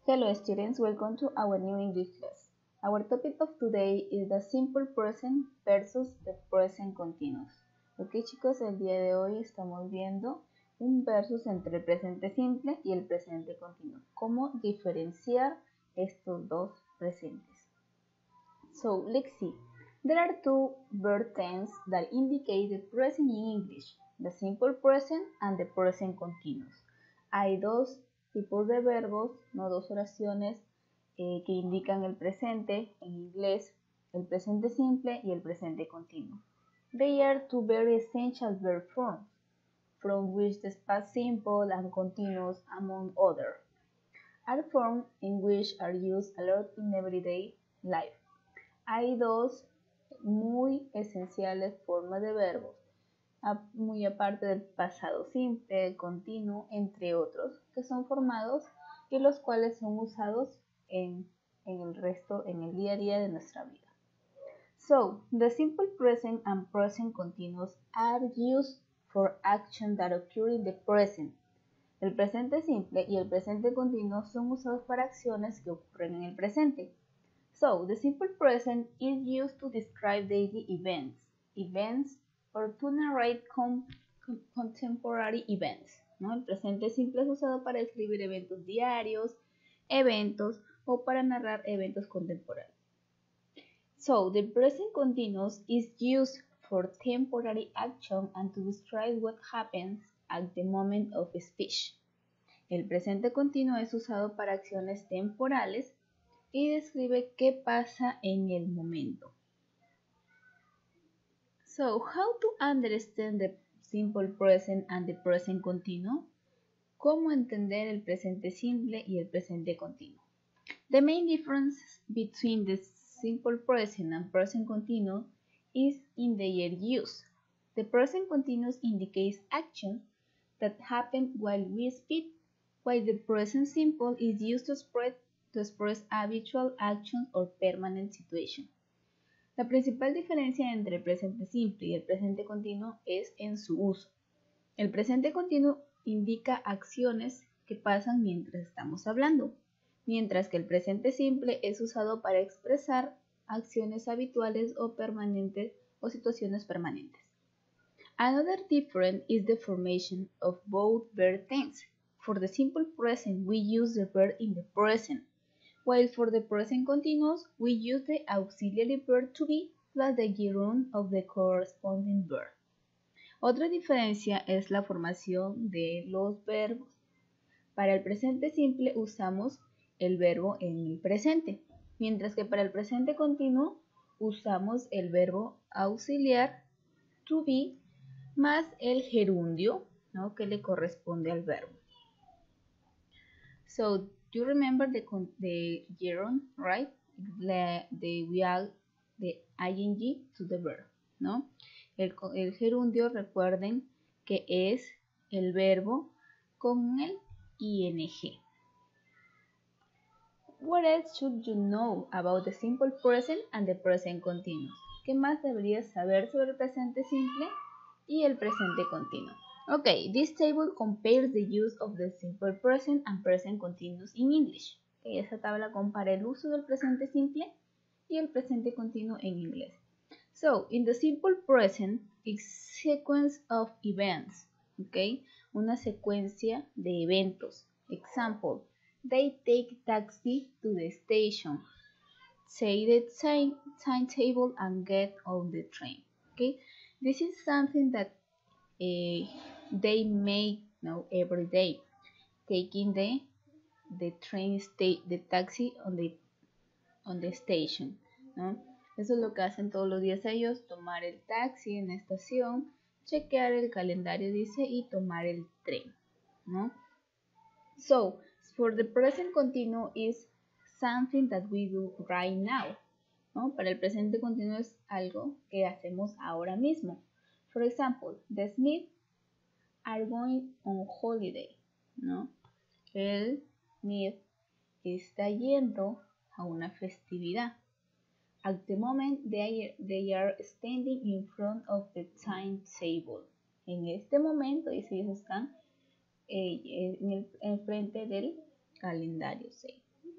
Hello students, welcome to our new English class. Our topic of today is the simple present versus the present continuous. Ok chicos, el día de hoy estamos viendo un versus entre el presente simple y el presente continuo. ¿Cómo diferenciar estos dos presentes? So, let's see. There are two verb tenses that indicate the present in English, the simple present and the present continuous. Hay dos tipos de verbos, no dos oraciones que indican el presente en inglés, el presente simple y el presente continuo. They are two very essential verb forms, from which the past simple and continuous, among others, are forms in which are used a lot in everyday life. Hay dos muy esenciales formas de verbos, muy aparte del pasado simple, el continuo, entre otros, que son formados y los cuales son usados en el día a día de nuestra vida. So, the simple present and present continuous are used for action that occur in the present. El presente simple y el presente continuo son usados para acciones que ocurren en el presente. So, the simple present is used to describe daily events or to narrate contemporary events, ¿no? El presente simple es usado para describir eventos diarios, eventos o para narrar eventos contemporáneos. So, the present continuous is used for temporary action and to describe what happens at the moment of speech. El presente continuo es usado para acciones temporales y describe qué pasa en el momento. So, how to understand the simple present and the present continuo? ¿Cómo entender el presente simple y el presente continuo? The main difference between the simple present and present continuous is in their use. The present continuous indicates actions that happen while we speak, while the present simple is used to express habitual actions or permanent situation. La principal diferencia entre el presente simple y el presente continuo es en su uso. El presente continuo indica acciones que pasan mientras estamos hablando, mientras que el presente simple es usado para expresar acciones habituales o permanentes o situaciones permanentes. Another difference is the formation of both verb tenses. For the simple present, we use the verb in the present, while for the present continuous, we use the auxiliary verb to be plus the gerund of the corresponding verb. Otra diferencia es la formación de los verbos. Para el presente simple usamos el verbo en el presente, mientras que para el presente continuo usamos el verbo auxiliar to be más el gerundio, ¿no?, que le corresponde al verbo. So, you remember the gerund, right? We add the ing to the verb, ¿no? El gerundio, recuerden que es el verbo con el ing. What else should you know about the simple present and the present continuous? ¿Qué más deberías saber sobre el presente simple y el presente continuo? Okay, this table compares the use of the simple present and present continuous in English. Okay, esa tabla compara el uso del presente simple y el presente continuo en inglés. So, in the simple present, it's sequence of events. Okay, una secuencia de eventos. Example, they take taxi to the station. Say the timetable and get on the train. Okay, this is something that they make every day, taking the taxi on the station, ¿no? Eso es lo que hacen todos los días ellos, tomar el taxi en la estación, chequear el calendario, dice, y tomar el tren, ¿no? So, for the present continuous is something that we do right now, ¿no? Para el presente continuo es algo que hacemos ahora mismo. For example, the Smiths are going on holiday, ¿no? El Smith está yendo a una festividad. At the moment, they are standing in front of the timetable. En este momento, ellos están en frente del calendario, ¿sí?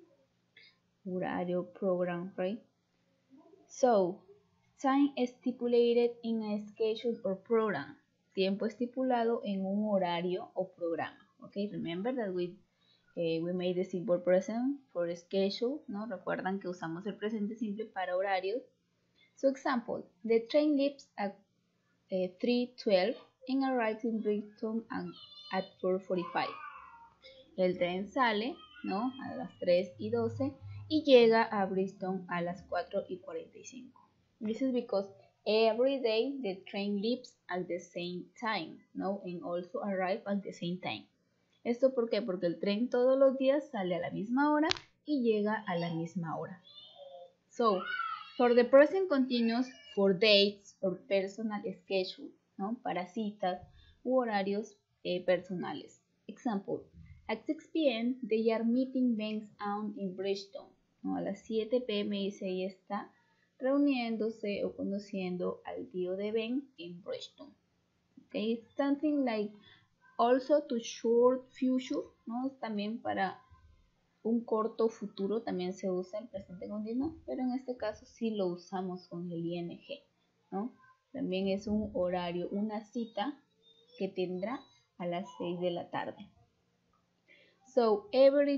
horario, program, right? So, time stipulated in a schedule or program. Tiempo estipulado en un horario o programa. Okay, remember that we made the simple present for schedule, ¿no? Recuerdan que usamos el presente simple para horarios. So, example, the train leaves at 3:12 and arrives in Brixton at 4:45. El tren sale, ¿no? A las 3:12 y llega a Bristol a las 4:45. This is because every day the train leaves at the same time, ¿no? And also arrive at the same time. ¿Esto por qué? Porque el tren todos los días sale a la misma hora y llega a la misma hora. So, for the present continuous, for dates or personal schedule, ¿no? Para citas u horarios personales. Example, at 6 p.m. they are meeting Ben's aunt in Bristol. ¿No? A las 7 p.m. dice ella está reuniéndose o conociendo al tío de Ben en Bristol. Okay, it's something like also to short future, ¿no? También para un corto futuro también se usa el presente continuo, pero en este caso sí lo usamos con el ing, ¿no? También es un horario, una cita que tendrá a las 6 de la tarde. So, every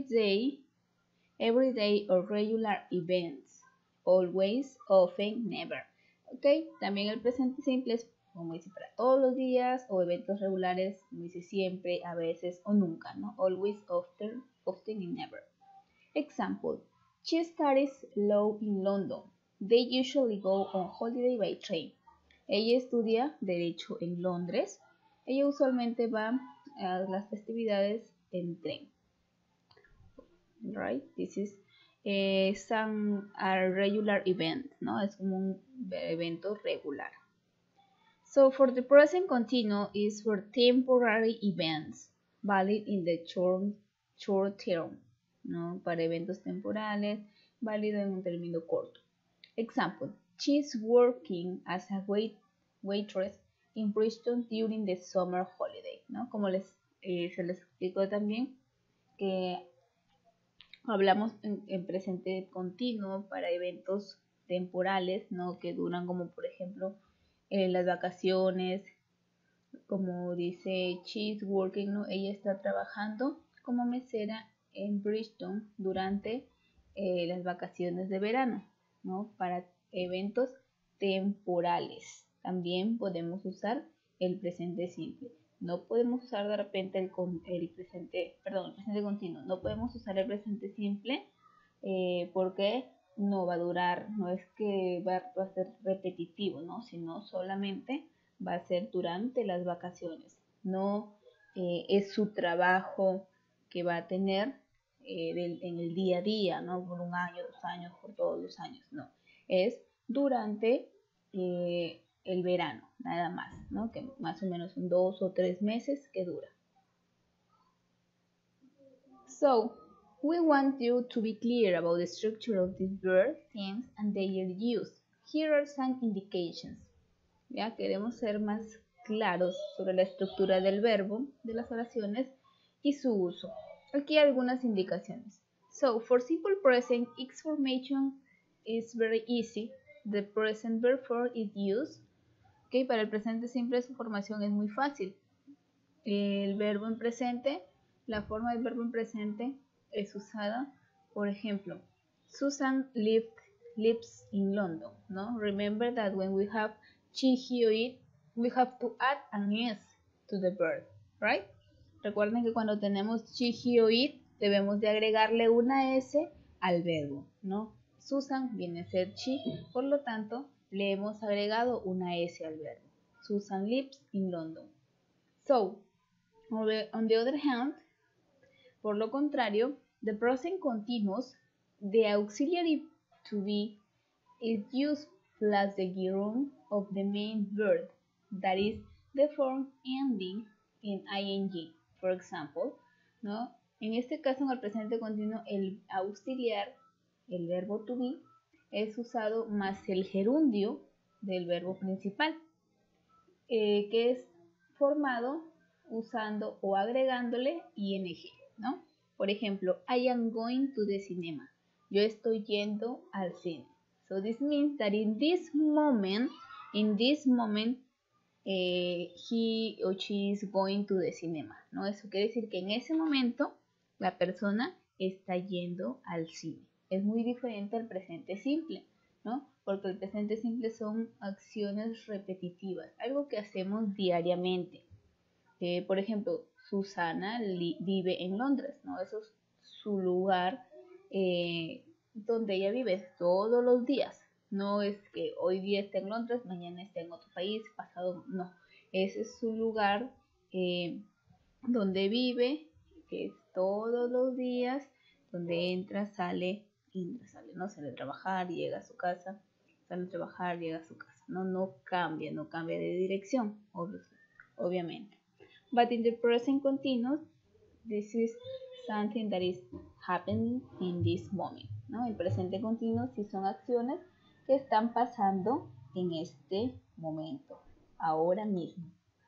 day or regular events, always, often, never. ¿Ok? También el presente simple es como dice para todos los días o eventos regulares, como dice siempre, a veces o nunca, ¿no? Always, often and never. Example, she studies law in London. They usually go on holiday by train. Ella estudia Derecho en Londres. Ella usualmente va a las festividades en tren. Right? This is a regular event, ¿no? Es como un evento regular. So for the present continuous is for temporary events, valid in the short term, ¿no? Para eventos temporales, válido en un término corto. Example, she's working as a waitress in Bristol during the summer holiday, ¿no? Como se les explicó también que hablamos en presente continuo para eventos temporales, ¿no? Que duran como por ejemplo las vacaciones, como dice she's working, ¿no? Ella está trabajando como mesera en Bristol durante las vacaciones de verano, ¿no? Para eventos temporales. También podemos usar el presente simple. No podemos usar de repente el presente continuo. No podemos usar el presente simple porque no va a durar, no es que va a ser repetitivo, ¿no? Sino solamente va a ser durante las vacaciones. No es su trabajo que va a tener en el día a día, ¿no? Por un año, 2 años, por todos los años, no. Es durante el verano, nada más, ¿no? Que más o menos son 2 o 3 meses que dura. So, we want you to be clear about the structure of this verb, tense, and their use. Here are some indications. Ya queremos ser más claros sobre la estructura del verbo, de las oraciones y su uso. Aquí hay algunas indicaciones. So, for simple present, its formation is very easy. The present verb form is used. Okay, para el presente simple su formación es muy fácil. El verbo en presente, la forma del verbo en presente es usada, por ejemplo, Susan lives in London, ¿no? Remember that when we have she, he, or it, we have to add an s to the verb, right? Recuerden que cuando tenemos she, he, or it, debemos de agregarle una s al verbo, ¿no? Susan viene a ser she, por lo tanto, le hemos agregado una s al verbo. Susan lives in London. So, on the other hand, por lo contrario, the present continuous, the auxiliary to be is used plus the gerund of the main verb, that is the form ending in ing. For example, ¿no? En este caso, en el presente continuo, el auxiliar, el verbo to be, es usado más el gerundio del verbo principal, que es formado usando o agregándole ing, ¿no? Por ejemplo, I am going to the cinema. yo estoy yendo al cine. So this means that in this moment, he or she is going to the cinema, ¿no? Eso quiere decir que en ese momento la persona está yendo al cine. Es muy diferente al presente simple, ¿no? Porque el presente simple son acciones repetitivas, algo que hacemos diariamente. Por ejemplo, Susana vive en Londres, ¿no? Eso es su lugar donde ella vive todos los días. No es que hoy día está en Londres, mañana está en otro país, pasado, no. Ese es su lugar donde vive, que es todos los días, donde entra, sale, ¿no? Sale a trabajar, llega a su casa, sale a trabajar, llega a su casa. No cambia de dirección, obviamente. But in the present continuous, this is something that is happening in this moment, ¿no? El presente continuo sí son acciones que están pasando en este momento, ahora mismo.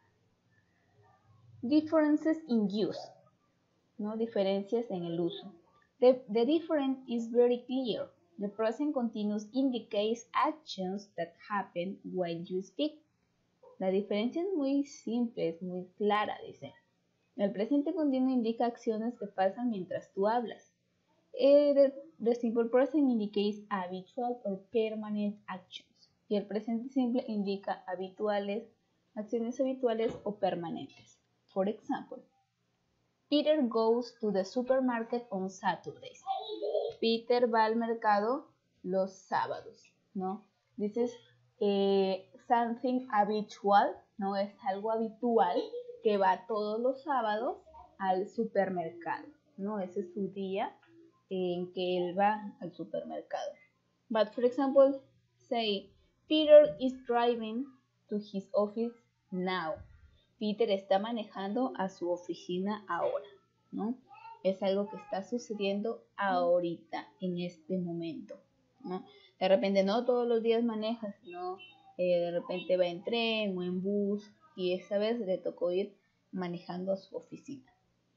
Differences in use, ¿no? Diferencias en el uso. The difference is very clear. The present continuous indicates actions that happen while you speak. La diferencia es muy simple, es muy clara, dice. El presente continuo indica acciones que pasan mientras tú hablas. The simple present indicates habitual or permanent actions. Y el presente simple indica acciones habituales o permanentes. For example, Peter goes to the supermarket on Saturdays. Peter va al mercado los sábados, ¿no? This is something habitual, ¿no? Es algo habitual que va todos los sábados al supermercado, ¿no? Ese es su día en que él va al supermercado. But for example, say, Peter is driving to his office now. Peter está manejando a su oficina ahora, ¿no? Es algo que está sucediendo ahorita, en este momento, ¿no? De repente no todos los días manejas, ¿no? De repente va en tren o en bus y esa vez le tocó ir manejando a su oficina.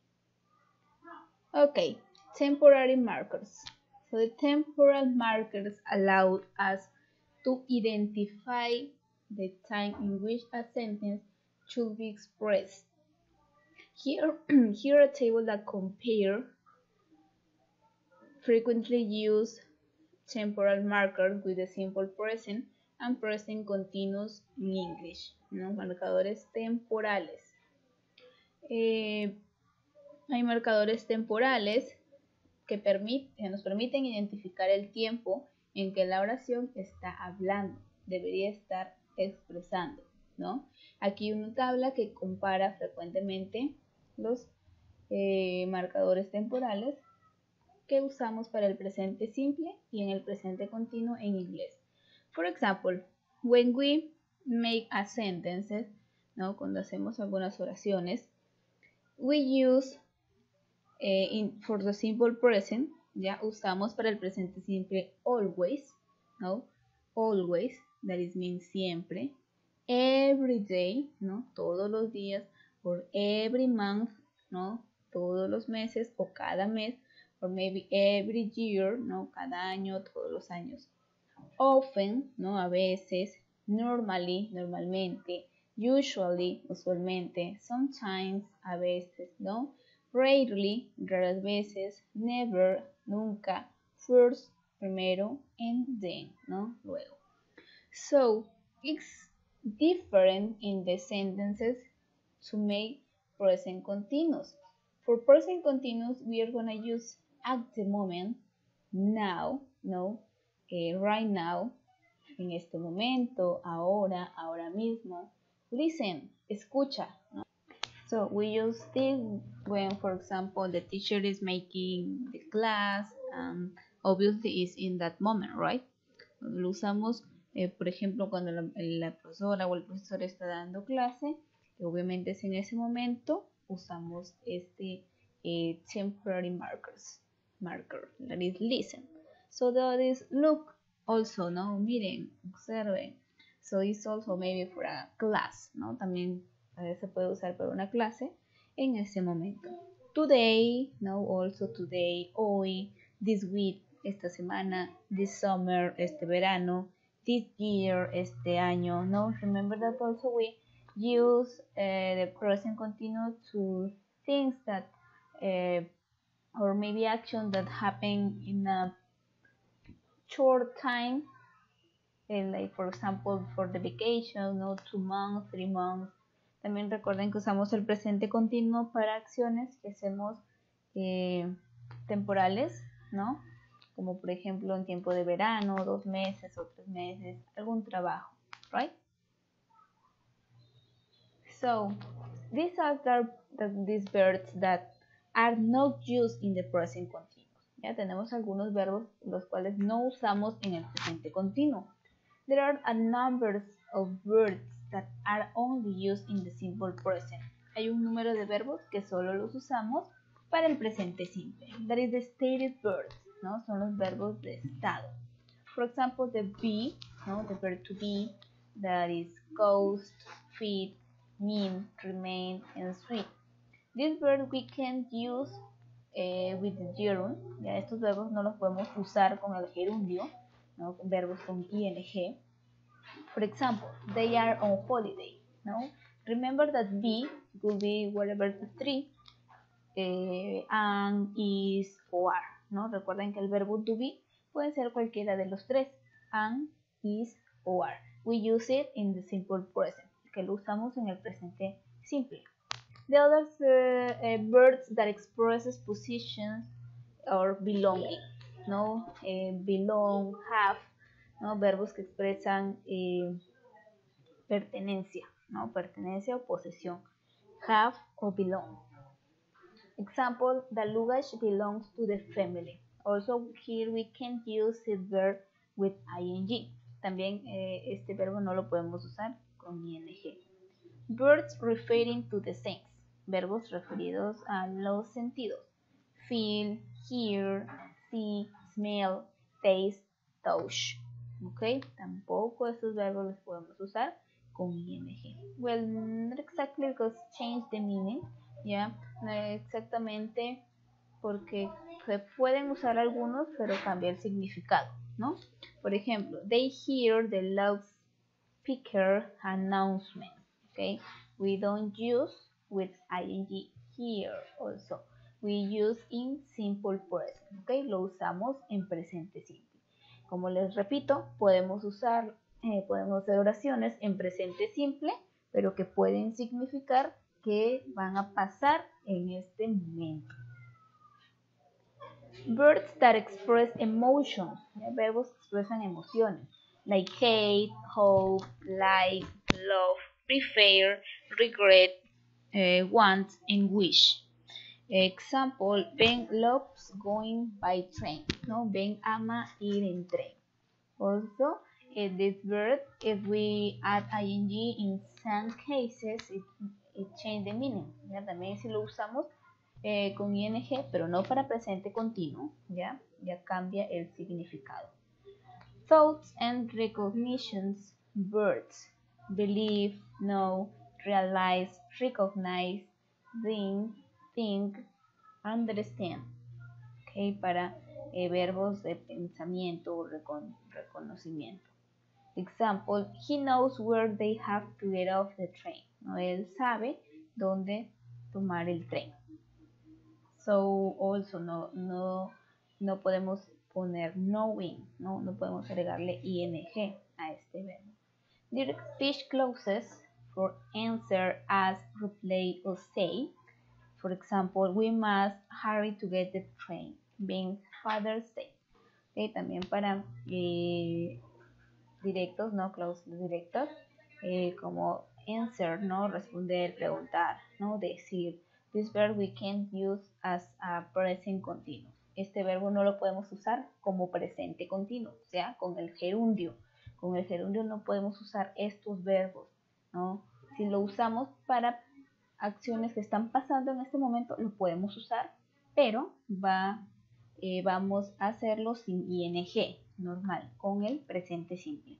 Okay, temporary markers. So the temporal markers allow us to identify the time in which a sentence should be expressed. Here a table that compare frequently used temporal markers with the simple present and present continuous in English, ¿no? Marcadores temporales. Hay marcadores temporales que nos permiten identificar el tiempo en que la oración está hablando, debería estar expresando, ¿no? Aquí una tabla que compara frecuentemente los marcadores temporales que usamos para el presente simple y en el presente continuo en inglés. For example, when we make a sentence, ¿no? Cuando hacemos algunas oraciones, we use for the simple present, ya usamos para el presente simple always, ¿no? Always, that is means siempre. Every day, ¿no? Todos los días. Or every month, ¿no? Todos los meses o cada mes. Or maybe every year, ¿no? Cada año, todos los años. Often, ¿no? A veces. Normally, normalmente. Usually, usualmente. Sometimes, a veces, ¿no? Rarely, raras veces. Never, nunca. First, primero. And then, ¿no? Luego. So, it's different in the sentences to make present continuous. For present continuous, we are going to use at the moment, now, no, right now, en este momento, ahora, ahora mismo. Listen, escucha, ¿no? So we use this when, for example, the teacher is making the class, and obviously is in that moment, right? Lo usamos, por ejemplo, cuando la profesora o el profesor está dando clase, que obviamente es en ese momento, usamos este temporary marker, that is listen. So that is look, also, ¿no? Miren, observen. So it's also maybe for a class, ¿no? También se puede usar para una clase en ese momento. Today, no, also today, hoy, this week, esta semana, this summer, este verano, this year, este año. No, remember that also we use the present continuous to things that or maybe action that happen in a short time, like for example for the vacation, no, 2 months, 3 months. También recuerden que usamos el presente continuo para acciones que hacemos temporales, ¿no? Como por ejemplo en tiempo de verano, 2 meses o 3 meses, algún trabajo, right? So these are these verbs that are not used in the present continuous. Ya tenemos algunos verbos los cuales no usamos en el presente continuo. There are a number of verbs that are only used in the simple present. Hay un número de verbos que solo los usamos para el presente simple. That is the stated verbs, ¿no? Son los verbos de estado. For example, the be, ¿no? The verb to be, that is ghost, feed, mean, remain, and sweet. These verbs we can use with the gerund. Ya estos verbos no los podemos usar con el gerundio, ¿no? Verbos con ing. For example, they are on holiday, ¿no? Remember that be will be whatever the three, and, is, o are, ¿no? Recuerden que el verbo to be puede ser cualquiera de los tres, and, is, o are. We use it in the simple present, que lo usamos en el presente simple. The other verbs that expresses positions or belonging, ¿no? Belong, have, ¿no? Verbos que expresan pertenencia, ¿no? Pertenencia o posesión. Have o belong. Example, the luggage belongs to the family. Also here we can use the verb with ing. También este verbo no lo podemos usar con ing. Verbs referring to the sense. Verbos referidos a los sentidos. Feel, hear, see, smell, taste, touch. ¿Ok? Tampoco estos verbos los podemos usar con ing. Well, not exactly because change the meaning. ¿Ya? No exactamente porque se pueden usar algunos, pero cambia el significado, ¿no? Por ejemplo, they hear the loudspeaker announcement. Okay, we don't use with ing here also. We use in simple present. Okay, lo usamos en presente simple. Como les repito, podemos usar, podemos hacer oraciones en presente simple, pero que pueden significar que van a pasar en este momento. Verbs that express emotions. Verbos que expresan emociones. Like hate, hope, like, love, prefer, regret, want, and wish. Example, Ben loves going by train. ¿No? Ben ama ir en tren. Also, this verb, if we add ing in some cases, it changes the meaning. ¿Ya? También si lo usamos con ing, pero no para presente continuo, ya cambia el significado. Thoughts and recognitions, verbs, believe, know, realize, recognize, think, understand. Okay, para verbos de pensamiento o reconocimiento. Example, he knows where they have to get off the train. ¿No? Él sabe dónde tomar el tren. So, also no podemos poner knowing, no podemos agregarle ing a este verbo. Direct speech clauses for answer, ask, reply, or say. For example, we must hurry to get the train, being Father's Day. Okay, también para directos, ¿no? Clauses directas, como answer, ¿no? Responder, preguntar, ¿no? Decir. This verb we can use as a present continuous. Este verbo no lo podemos usar como presente continuo, o sea, con el gerundio. Con el gerundio no podemos usar estos verbos, ¿no? Si lo usamos para acciones que están pasando en este momento, lo podemos usar, pero vamos a hacerlo sin ing, normal, con el presente simple.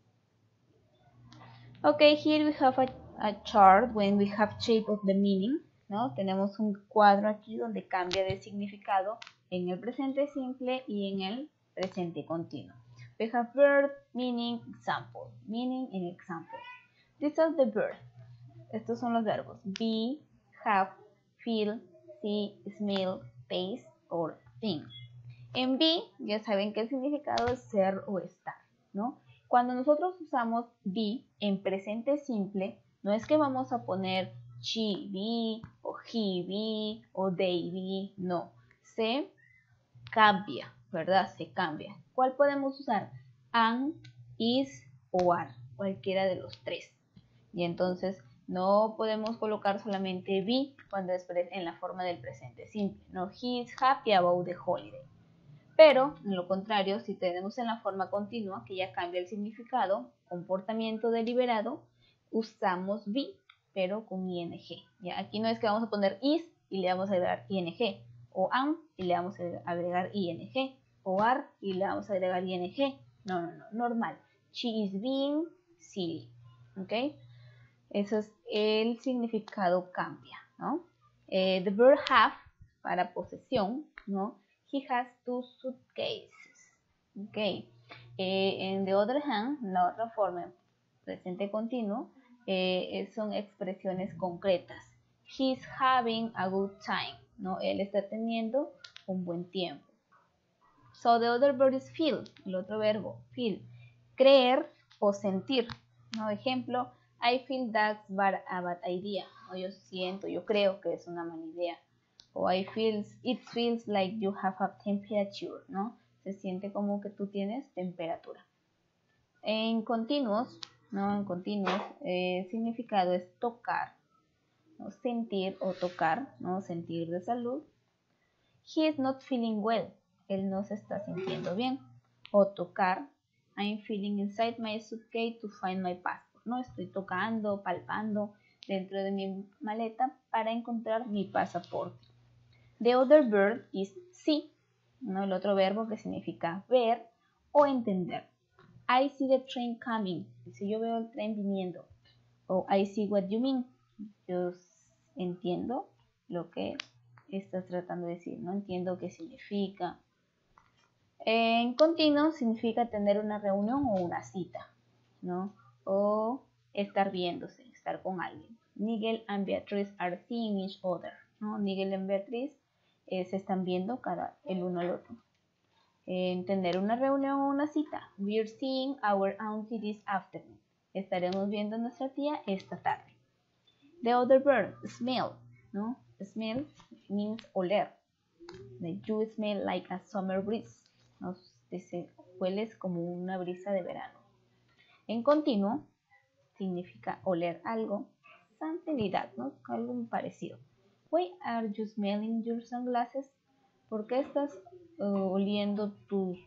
Okay, here we have a chart when we have shape of the meaning. ¿No? Tenemos un cuadro aquí donde cambia de significado en el presente simple y en el presente continuo. We have verb, meaning, example. Meaning and example. These are the verbs. Estos son los verbos. Be, have, feel, see, smell, taste or think. En be, ya saben que el significado es ser o estar, ¿no? Cuando nosotros usamos be en presente simple, no es que vamos a poner she be, o he be, o they be, no. Se cambia, ¿verdad? Se cambia. ¿Cuál podemos usar? Am, is o are, cualquiera de los tres. Y entonces no podemos colocar solamente be cuando es en la forma del presente simple. No, he is happy about the holiday. Pero, en lo contrario, si tenemos en la forma continua, que ya cambia el significado, comportamiento deliberado, usamos be, pero con ing. ¿Ya? Aquí no es que vamos a poner is y le vamos a agregar ing, o am y le vamos a agregar ing, o are y le vamos a agregar ing. No, normal. She is being silly. ¿Ok? Eso es el significado cambia, ¿no? The verb have para posesión, ¿no? He has 2 suitcases. Okay. En the other hand, la otra forma, presente continuo, son expresiones concretas. He's having a good time, ¿no? Él está teniendo un buen tiempo. So the other verb is feel, el otro verbo, feel. Creer o sentir, ¿no? Ejemplo, I feel that's a bad idea. O yo siento, yo creo que es una mala idea. O it feels like you have a temperature, ¿no? Se siente como que tú tienes temperatura. En continuos, ¿no? En continuos, significado es tocar, ¿no? Sentir o tocar, ¿no? Sentir de salud. He is not feeling well. Él no se está sintiendo bien. O tocar. I'm feeling inside my suitcase to find my passport, ¿no? Estoy tocando, palpando dentro de mi maleta para encontrar mi pasaporte. The other verb is see, ¿no? El otro verbo que significa ver o entender. I see the train coming. Dice, yo veo el tren viniendo. O I see what you mean. Yo entiendo lo que estás tratando de decir, no entiendo qué significa. En continuo significa tener una reunión o una cita, ¿no? O estar viéndose, estar con alguien. Nigel and Beatrice are seeing each other, ¿no? Nigel y Beatriz se están viendo el uno al otro. Tener una reunión o una cita. We're seeing our auntie this afternoon. Estaremos viendo a nuestra tía esta tarde. The other verb, smell, ¿no? Smell means oler. You smell like a summer breeze. ¿No? Hueles como una brisa de verano. En continuo significa oler algo. Something like that, ¿no? Algo parecido. Why are you smelling your sunglasses? ¿Por qué estás oliendo tus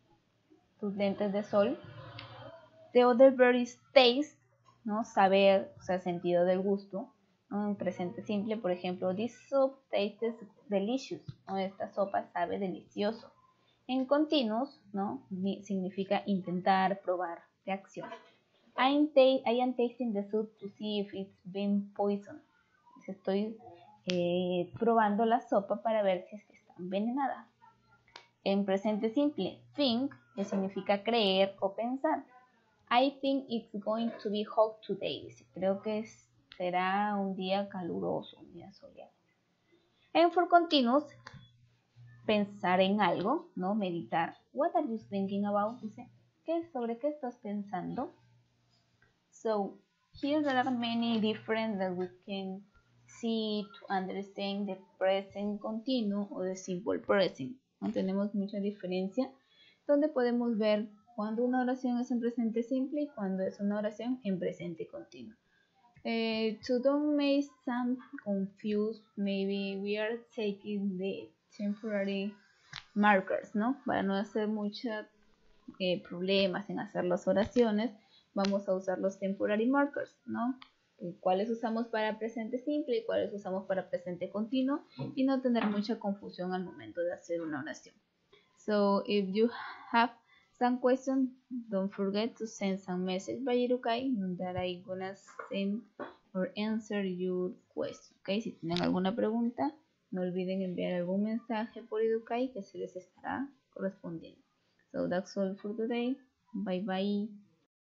lentes de sol? The other verb is taste, ¿no? Saber, o sea, sentido del gusto. ¿No? En presente simple, por ejemplo, this soup tastes delicious, ¿no? Esta sopa sabe delicioso. En continuos, ¿no? Significa intentar, probar, reacción. I am tasting the soup to see if it's been poisoned. Estoy probando la sopa para ver si es que está envenenada. En presente simple, think, que significa creer o pensar. I think it's going to be hot today. Creo que será un día caluroso, un día soleado. En for continuous, pensar en algo, ¿no? Meditar. What are you thinking about? Dice, ¿sobre qué estás pensando? So, here there are many different that we can see to understand the present continuo o the simple present. ¿No? Tenemos mucha diferencia donde podemos ver cuando una oración es en presente simple y cuando es una oración en presente continuo. To don't make some confused, maybe we are taking the temporary markers, ¿no? Para no hacer muchos problemas en hacer las oraciones, vamos a usar los temporary markers, ¿no? Cuáles usamos para presente simple y cuáles usamos para presente continuo y no tener mucha confusión al momento de hacer una oración. So, if you have some questions, don't forget to send some message by Irukai that I'm gonna send or answer your question. Okay, si tienen alguna pregunta, no olviden enviar algún mensaje por Irukai que se les estará correspondiendo. So that's all for today. Bye bye.